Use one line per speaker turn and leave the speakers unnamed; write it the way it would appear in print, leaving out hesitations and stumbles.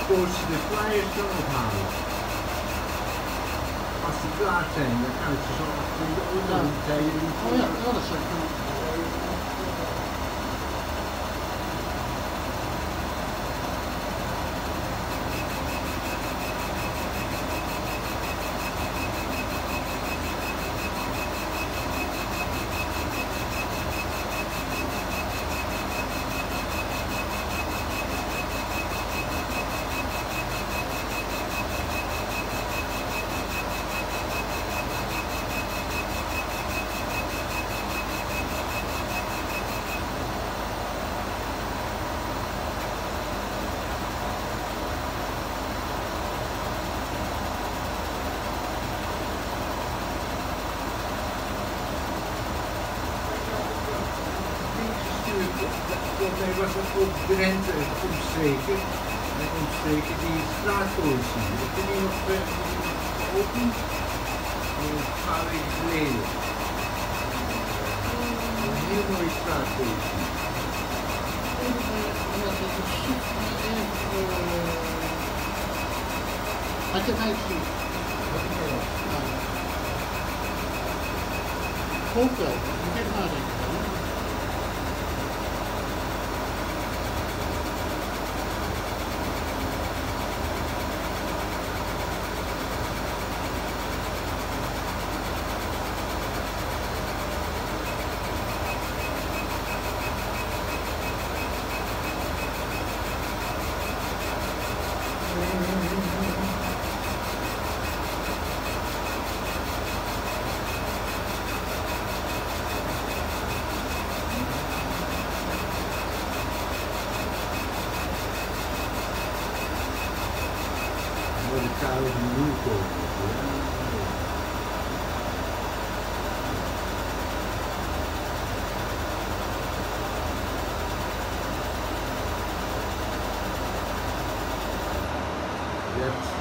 stoot ze de flyers dan ophalen. Als die klaar zijn, dan kan ik ze zo achter in de auto.
Oh ja, dat is zo.
Volgens mij was dat ook Drenthe omstreken. En omstreken die straatpolitie. Dat is niet nog geopend. Een paar weken geleden. Een heel mooie straatpolitie.
Had je mij gezien? Goed wel, ik heb nadenken.
De koude nieuw komen. Ja.